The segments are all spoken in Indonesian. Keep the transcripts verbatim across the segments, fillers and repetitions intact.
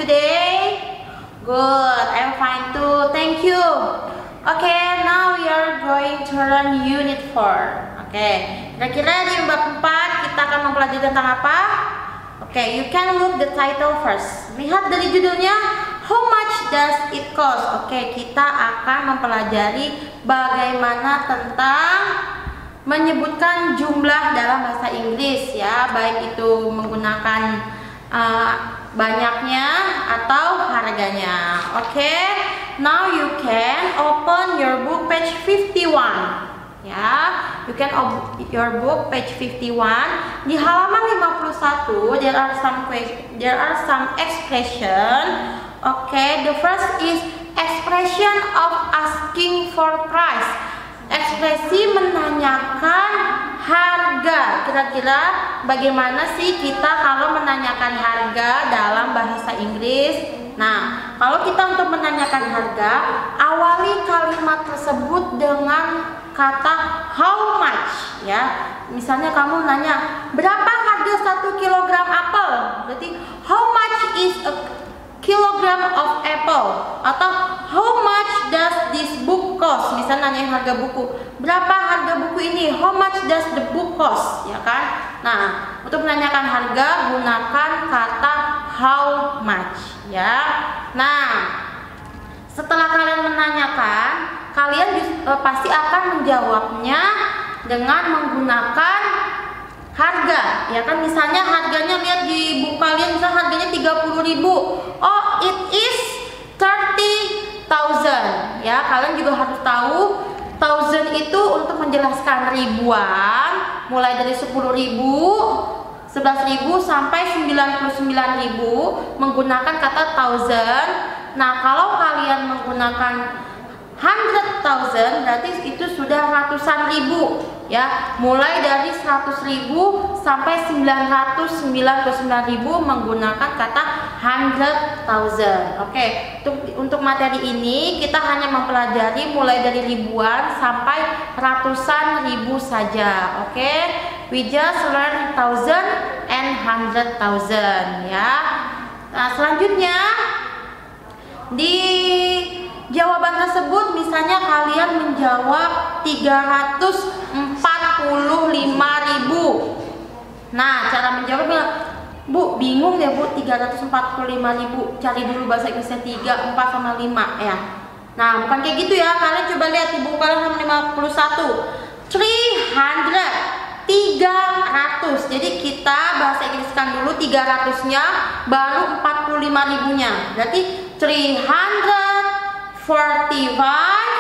today? Good, I'm fine too. Thank you. Okay, now we are going to learn unit four. Oke, okay. Kira-kira di bab empat kita akan mempelajari tentang apa? Oke, okay, you can look the title first. Lihat dari judulnya, how much does it cost? Oke, okay, kita akan mempelajari bagaimana tentang menyebutkan jumlah dalam bahasa Inggris ya, baik itu menggunakan uh, banyaknya atau harganya. Oke, okay? Now you can open your book page fifty-one. Ya, you can open your book page fifty-one. Di halaman lima puluh satu there are some there are some expression. Oke, okay, the first is expression of asking for price. Ekspresi menanyakan harga. Kira-kira bagaimana sih kita kalau menanyakan harga dalam bahasa Inggris? Nah, kalau kita untuk menanyakan harga, awali kalimat tersebut dengan kata how much ya. Misalnya kamu nanya, berapa harga satu kilogram apel? Berarti how much is a kilogram of apple? Atau how much does this book cost? Misalnya nanya harga buku, berapa harga buku ini? How much does the book cost? Ya kan? Nah, untuk menanyakan harga gunakan kata how much ya. Nah, setelah kalian menanyakan, kalian uh, pasti akan menjawabnya dengan menggunakan harga ya kan. Misalnya harganya, lihat di buku kalian, misalnya harganya tiga puluh ribu. Oh, it is thirty thousand ya. Kalian juga harus tahu thousand itu untuk menjelaskan ribuan, mulai dari sepuluh ribu, sebelas ribu sampai sembilan puluh sembilan ribu menggunakan kata thousand. Nah, kalau kalian menggunakan hundred thousand berarti itu sudah ratusan ribu ya, mulai dari seratus ribu sampai sembilan ratus sembilan puluh sembilan ribu menggunakan kata hundred thousand. Oke, untuk untuk materi ini kita hanya mempelajari mulai dari ribuan sampai ratusan ribu saja. Oke, we just learn thousand and hundred thousand ya. Nah, selanjutnya di jawaban tersebut, misalnya kalian menjawab tiga ratus empat puluh lima ribu. Nah, cara menjawabnya, Bu, bingung ya Bu, tiga ratus empat puluh lima ribu. Cari dulu bahasa Inggrisnya tiga, empat sama lima ya. Nah, bukan kayak gitu ya. Kalian coba lihat di buku kalian halaman lima puluh satu. three hundred, tiga ratus. Jadi kita bahasa Inggriskan dulu tiga ratus-nya, baru empat puluh lima ribunya. Berarti three hundred forty-five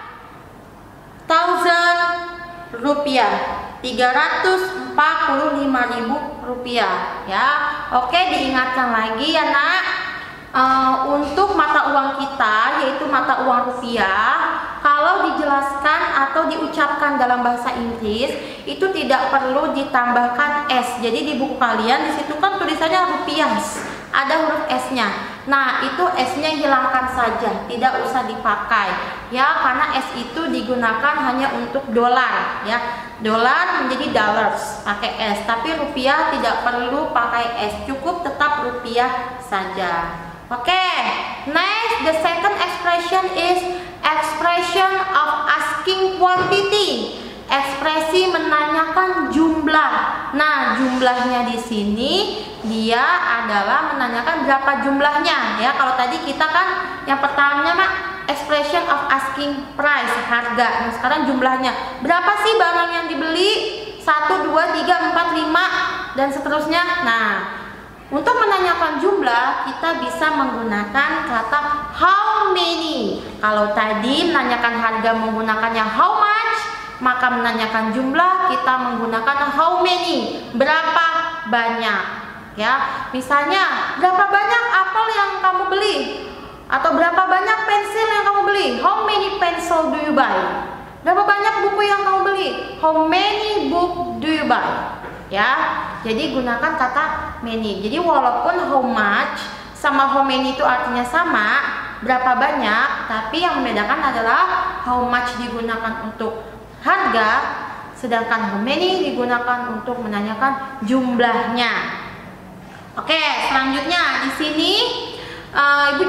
thousand rupiah, tiga ratus empat puluh lima ribu rupiah ya. Oke, diingatkan lagi ya nak, uh, untuk mata uang kita yaitu mata uang rupiah, kalau dijelaskan atau diucapkan dalam bahasa Inggris itu tidak perlu ditambahkan S. Jadi di buku kalian di situ kan tulisannya rupiah, ada huruf S-nya. Nah, itu S-nya hilangkan saja, tidak usah dipakai ya, karena S itu digunakan hanya untuk dolar ya. Dolar menjadi dollars pakai S, tapi rupiah tidak perlu pakai S, cukup tetap rupiah saja. Oke, okay. Next, the second expression is expression of asking quantity. Ekspresi menanyakan jumlah. Nah, jumlahnya di sini dia adalah menanyakan berapa jumlahnya ya. Kalau tadi kita kan yang pertamanya mak expression of asking price, harga. Nah, sekarang jumlahnya. Berapa sih barang yang dibeli? satu, dua, tiga, empat, lima dan seterusnya. Nah, untuk menanyakan jumlah kita bisa menggunakan kata how many. Kalau tadi menanyakan harga menggunakannya how much, maka menanyakan jumlah kita menggunakan how many, berapa banyak ya. Misalnya, berapa banyak apel yang kamu beli, atau berapa banyak pensil yang kamu beli, how many pencil do you buy. Berapa banyak buku yang kamu beli, how many book do you buy ya. Jadi gunakan kata many. Jadi walaupun how much sama how many itu artinya sama, berapa banyak, tapi yang membedakan adalah how much digunakan untuk harga, sedangkan how many digunakan untuk menanyakan jumlahnya. Oke, selanjutnya di sini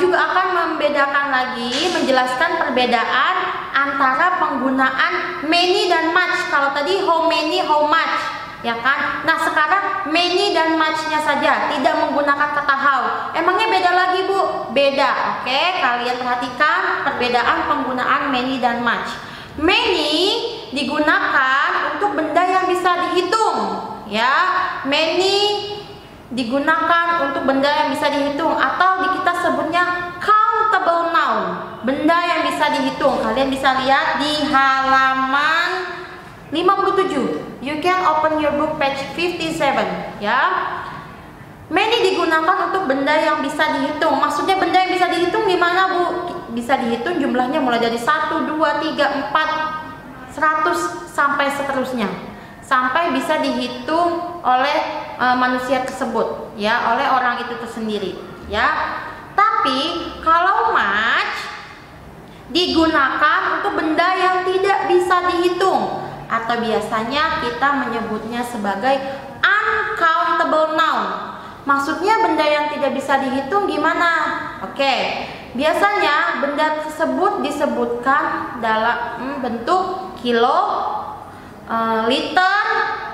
juga akan membedakan lagi, menjelaskan perbedaan antara penggunaan many dan much. Kalau tadi how many, how much, ya kan? Nah sekarang many dan much-nya saja, tidak menggunakan kata how. Emangnya beda lagi Bu? Beda. Oke, kalian perhatikan perbedaan penggunaan many dan much. Many digunakan untuk benda yang bisa dihitung, ya. Many digunakan untuk benda yang bisa dihitung, atau di kita sebutnya countable noun, benda yang bisa dihitung. Kalian bisa lihat di halaman lima puluh tujuh. You can open your book page fifty-seven, ya. Many digunakan untuk benda yang bisa dihitung. Maksudnya benda yang bisa dihitung gimana Bu? Bisa dihitung jumlahnya mulai dari satu, dua, tiga, empat, seratus sampai seterusnya. Sampai bisa dihitung oleh e, manusia tersebut, ya, oleh orang itu tersendiri, ya. Tapi kalau much digunakan untuk benda yang tidak bisa dihitung, atau biasanya kita menyebutnya sebagai uncountable noun. Maksudnya benda yang tidak bisa dihitung gimana? Oke, biasanya benda tersebut disebutkan dalam hmm, bentuk kilo, uh, liter,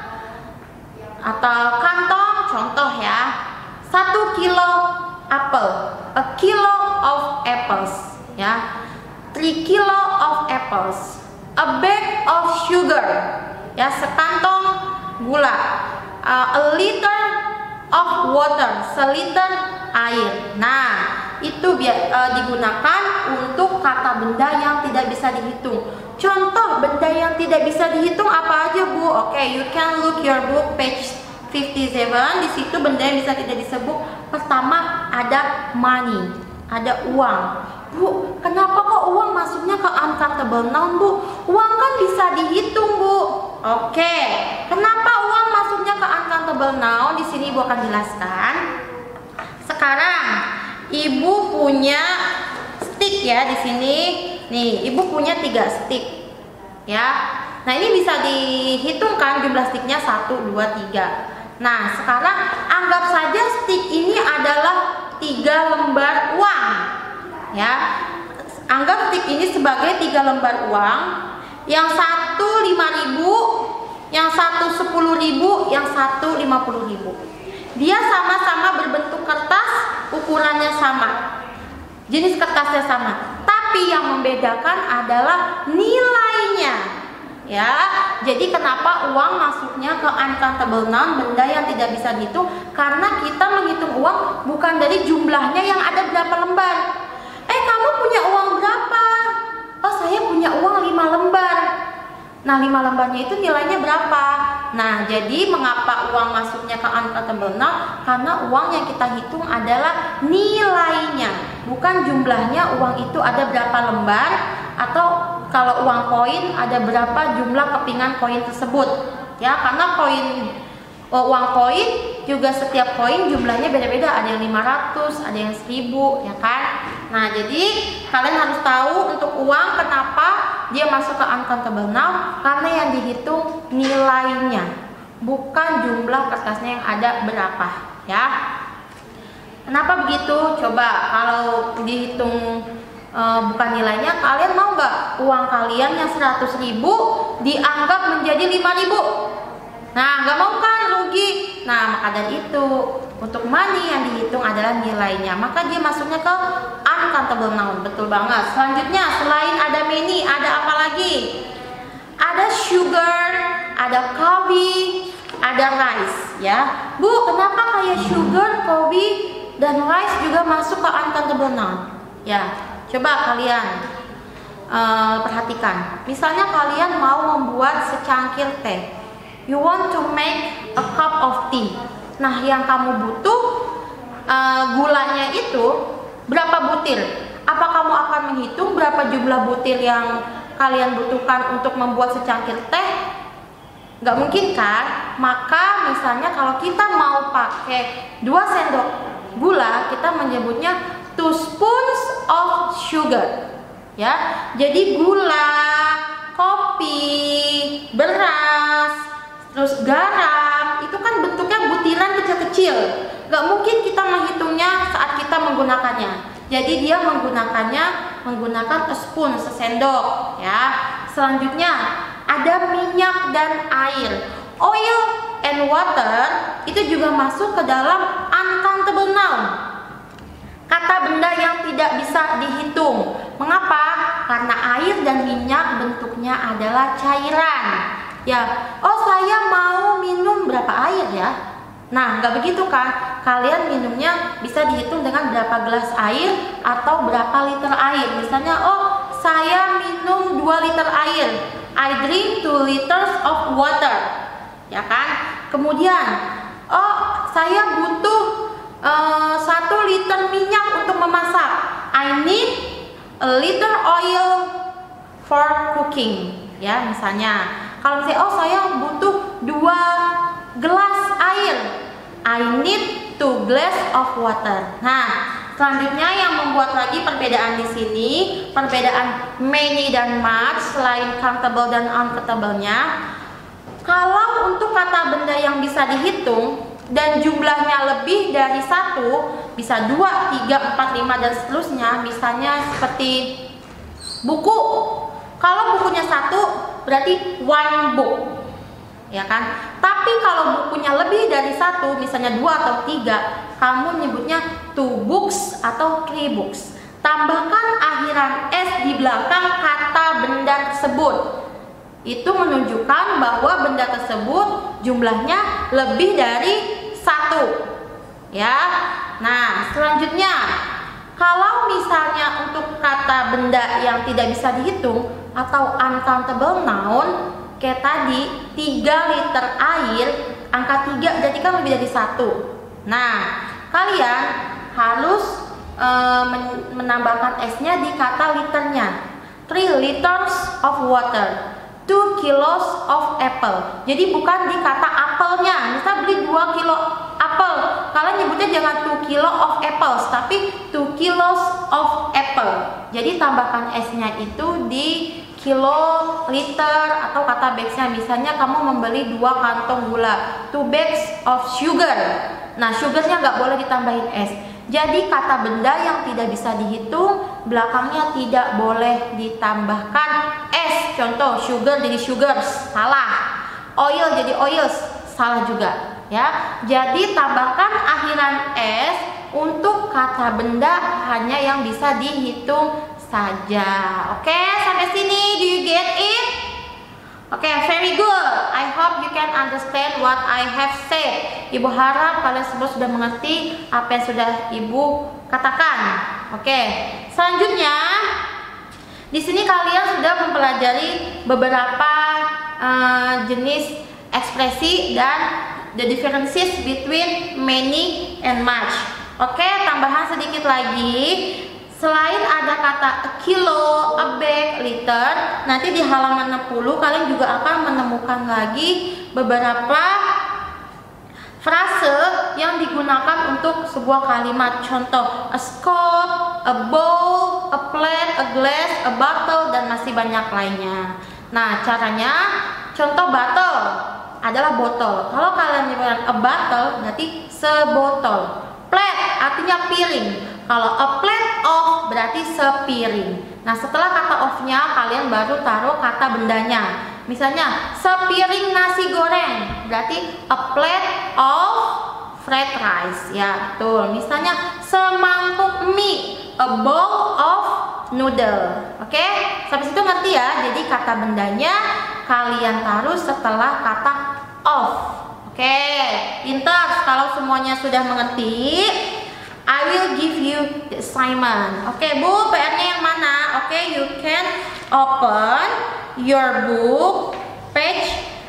atau kantong. Contoh ya, satu kilo apel, a kilo of apples, ya, three kilo of apples, a bag of sugar, ya, sekantong gula, uh, a liter of water, seliter air. Nah, itu uh, digunakan untuk kata benda yang tidak bisa dihitung. Contoh benda yang tidak bisa dihitung apa aja Bu? Oke, okay, you can look your book page fifty-seven. Di situ benda yang bisa tidak disebut. Pertama ada money, ada uang. Bu, kenapa kok uang masuknya ke uncountable noun Bu? Uang kan bisa dihitung Bu. Oke, okay. Kenapa uang masuknya ke uncountable noun? Di sini Ibu akan jelaskan. Sekarang Ibu punya stick ya di sini. Nih, Ibu punya tiga stick, ya. Nah ini bisa dihitungkan jumlah sticknya satu, dua, tiga. Nah sekarang anggap saja stick ini adalah tiga lembar uang, ya. Anggap stick ini sebagai tiga lembar uang. Yang satu lima ribu, yang satu sepuluh ribu, yang satu lima puluh ribu. Dia sama-sama berbentuk kertas, ukurannya sama, jenis kertasnya sama. Tapi yang membedakan adalah nilainya, ya. Jadi kenapa uang masuknya ke uncountable noun, benda yang tidak bisa dihitung? Karena kita menghitung uang bukan dari jumlahnya yang ada berapa lembar. Eh kamu punya uang berapa? Oh saya punya uang lima lembar. Nah lima lembarnya itu nilainya berapa? Nah jadi mengapa uang masuknya ke uncountable noun? Karena uang yang kita hitung adalah nilainya, bukan jumlahnya. Uang itu ada berapa lembar, atau kalau uang koin ada berapa jumlah kepingan koin tersebut, ya. Karena koin uang koin juga setiap koin jumlahnya beda-beda, ada yang lima ratus, ada yang seribu, ya kan. Nah jadi kalian harus tahu untuk uang kenapa dia masuk ke uncountable noun, karena yang dihitung nilainya, bukan jumlah kertasnya yang ada berapa, ya. Kenapa begitu? Coba kalau dihitung e, bukan nilainya, kalian mau nggak uang kalian yang seratus ribu dianggap menjadi lima ribu? Nah nggak mau kan, rugi. Nah maka dari itu untuk money yang dihitung adalah nilainya, maka dia masuknya ke uncountable noun. Betul banget. Selanjutnya selain ada many, ada apa lagi? Ada sugar, ada coffee, ada rice, ya. Bu, kenapa kayak sugar, coffee, dan rice juga masuk ke uncountable noun? Ya, coba kalian uh, perhatikan. Misalnya kalian mau membuat secangkir teh. You want to make a cup of tea. Nah, yang kamu butuh uh, gulanya itu berapa butir? Apa kamu akan menghitung berapa jumlah butir yang kalian butuhkan untuk membuat secangkir teh? Nggak mungkin kan? Maka misalnya kalau kita mau pakai dua sendok gula, kita menyebutnya two spoons of sugar, ya. Jadi gula, kopi, beras, terus garam, itu kan bentuknya butiran kecil-kecil. Gak mungkin kita menghitungnya saat kita menggunakannya. Jadi dia menggunakannya menggunakan a spoon, sesendok ya. Selanjutnya ada minyak dan air. Oil and water itu juga masuk ke dalam uncountable noun. Kata benda yang tidak bisa dihitung. Mengapa? Karena air dan minyak bentuknya adalah cairan. Ya, oh saya mau minum berapa air ya? Nah, nggak begitu kan? Kalian minumnya bisa dihitung dengan berapa gelas air atau berapa liter air. Misalnya, oh saya minum dua liter air. I drink two liters of water. Ya kan? Kemudian, oh saya butuh uh, satu liter minyak untuk memasak. I need a liter oil for cooking. Ya, misalnya, kalau misalnya, oh saya butuh dua gelas air. I need two glass of water. Nah, selanjutnya yang membuat lagi perbedaan di sini, perbedaan many dan much selain countable dan uncountable-nya. Kalau untuk kata benda yang bisa dihitung dan jumlahnya lebih dari satu, bisa dua, tiga, empat, lima dan seterusnya. Misalnya seperti buku. Kalau bukunya satu, berarti one book, ya kan? Tapi kalau bukunya lebih dari satu, misalnya dua atau tiga, kamu nyebutnya two books atau three books. Tambahkan akhiran s di belakang kata benda tersebut. Itu menunjukkan bahwa benda tersebut jumlahnya lebih dari satu, ya. Nah, selanjutnya, kalau misalnya untuk kata benda yang tidak bisa dihitung atau uncountable noun, kayak tadi tiga liter air, angka tiga berarti kan lebih dari satu. Nah, kalian harus e, menambahkan s-nya di kata liternya. three liters of water. two kilos of apple. Jadi bukan di kata apelnya. Misal beli dua kilo apel, kalian nyebutnya jangan two kilo of apples, tapi two kilos of apple. Jadi tambahkan s-nya itu di kilo, liter, atau kata bags-nya. Misalnya kamu membeli dua kantong gula, two bags of sugar. Nah, sugarnya nggak boleh ditambahin s. Jadi kata benda yang tidak bisa dihitung, belakangnya tidak boleh ditambahkan s. Contoh, sugar jadi sugars, salah. Oil jadi oils, salah juga. Ya, jadi tambahkan akhiran s untuk kata benda hanya yang bisa dihitung saja. Oke, sampai sini, do you get it? Oke, okay, very good. I hope you can understand what I have said. Ibu harap kalian semua sudah mengerti apa yang sudah Ibu katakan. Oke, okay. Selanjutnya di sini kalian sudah mempelajari beberapa uh, jenis ekspresi dan the differences between many and much. Oke, okay, tambahan sedikit lagi. Selain ada kata a kilo, a bag, liter, nanti di halaman enam puluh kalian juga akan menemukan lagi beberapa frase yang digunakan untuk sebuah kalimat. Contoh, a scoop, a bowl, a plate, a glass, a bottle, dan masih banyak lainnya. Nah, caranya, contoh bottle adalah botol. Kalau kalian nyebutkan a bottle, berarti sebotol. Plate artinya piring. Kalau a plate of berarti sepiring. Nah, setelah kata of-nya kalian baru taruh kata bendanya. Misalnya sepiring nasi goreng berarti a plate of fried rice. Ya, betul. Misalnya semangkuk mie, a bowl of noodle. Oke, sampai situ ngerti ya? Jadi kata bendanya kalian taruh setelah kata of. Oke, pintar. Kalau semuanya sudah mengerti, I will give you the assignment. Oke, okay, Bu, P R-nya yang mana? Oke, okay, you can open your book page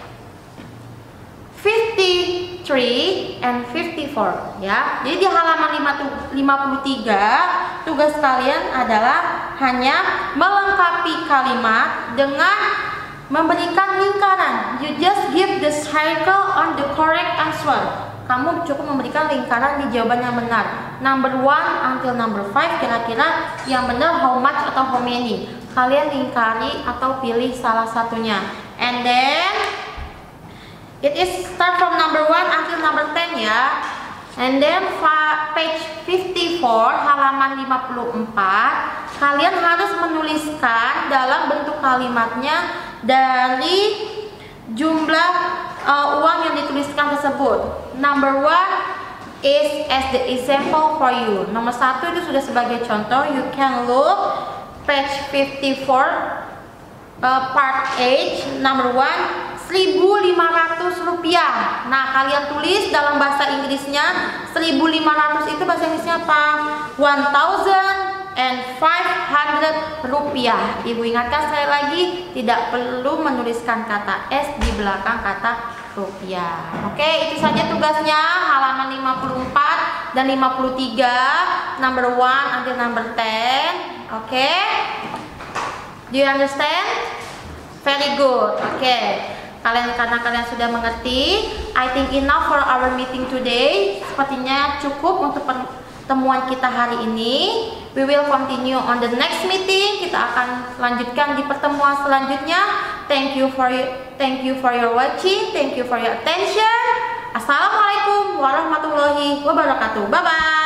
fifty-three and fifty-four ya. Jadi di halaman lima puluh tiga tugas kalian adalah hanya melengkapi kalimat dengan memberikan lingkaran. You just give the circle on the correct answer. Kamu cukup memberikan lingkaran di jawaban yang benar. Number one until number five, kira-kira yang benar how much atau how many. Kalian lingkari atau pilih salah satunya. And then it is start from number one until number ten ya. And then page fifty-four, halaman lima puluh empat, kalian harus menuliskan dalam bentuk kalimatnya dari jumlah uh, uang yang dituliskan tersebut. Number one is as the example for you. Nomor satu itu sudah sebagai contoh. You can look page fifty-four, uh, part eight, number one, seribu lima ratus rupiah. Nah, kalian tulis dalam bahasa Inggrisnya seribu lima ratus itu bahasa Inggrisnya apa? one thousand five hundred rupiah. Ibu ingatkan sekali lagi, tidak perlu menuliskan kata S di belakang kata rupiah. Oke, itu saja tugasnya halaman lima puluh empat dan lima puluh tiga, number one until number ten. Oke, do you understand? Very good. Oke, kalian karena kalian sudah mengerti, I think enough for our meeting today. Sepertinya cukup untuk pertemuan kita hari ini. We will continue on the next meeting. Kita akan lanjutkan di pertemuan selanjutnya. Thank you for you, thank you for your watching. Thank you for your attention. Assalamualaikum warahmatullahi wabarakatuh. Bye bye.